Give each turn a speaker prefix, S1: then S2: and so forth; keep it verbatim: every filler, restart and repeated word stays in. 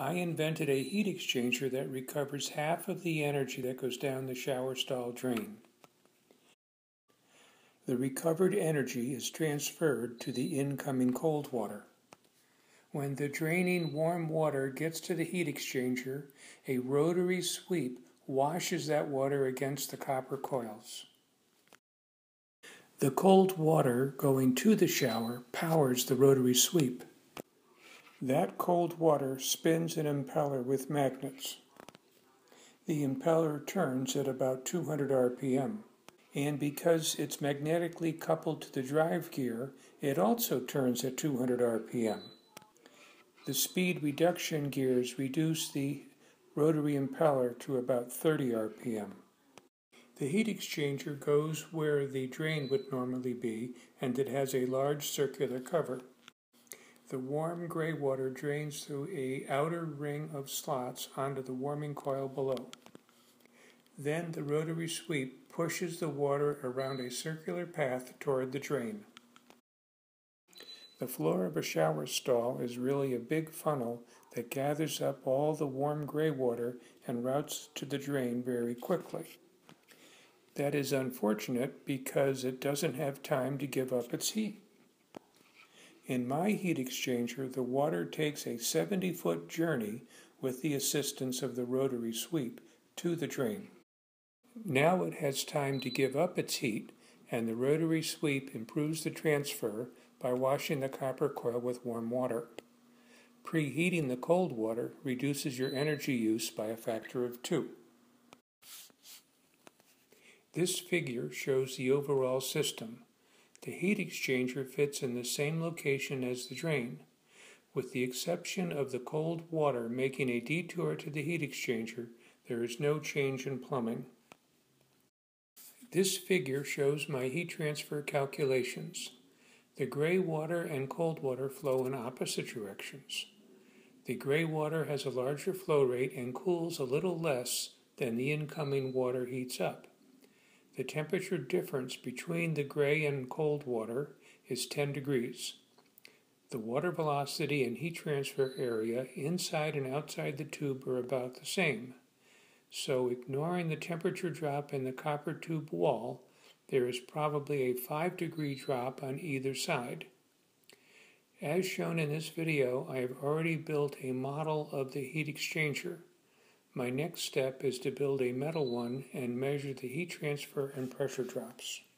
S1: I invented a heat exchanger that recovers half of the energy that goes down the shower stall drain. The recovered energy is transferred to the incoming cold water. When the draining warm water gets to the heat exchanger, a rotary sweep washes that water against the copper coils. The cold water going to the shower powers the rotary sweep. That cold water spins an impeller with magnets. The impeller turns at about two hundred R P M, and because it's magnetically coupled to the drive gear, it also turns at two hundred R P M. The speed reduction gears reduce the rotary impeller to about thirty R P M. The heat exchanger goes where the drain would normally be, and it has a large circular cover. The warm gray water drains through an outer ring of slots onto the warming coil below. Then the rotary sweep pushes the water around a circular path toward the drain. The floor of a shower stall is really a big funnel that gathers up all the warm gray water and routes to the drain very quickly. That is unfortunate because it doesn't have time to give up its heat. In my heat exchanger, the water takes a seventy-foot journey with the assistance of the rotary sweep to the drain. Now it has time to give up its heat, and the rotary sweep improves the transfer by washing the copper coil with warm water. Preheating the cold water reduces your energy use by a factor of two. This figure shows the overall system. The heat exchanger fits in the same location as the drain, with the exception of the cold water making a detour to the heat exchanger. There is no change in plumbing. This figure shows my heat transfer calculations. The gray water and cold water flow in opposite directions. The gray water has a larger flow rate and cools a little less than the incoming water heats up. The temperature difference between the gray and cold water is ten degrees. The water velocity and heat transfer area inside and outside the tube are about the same. So ignoring the temperature drop in the copper tube wall, there is probably a five degree drop on either side. As shown in this video, I have already built a model of the heat exchanger. My next step is to build a metal one and measure the heat transfer and pressure drops.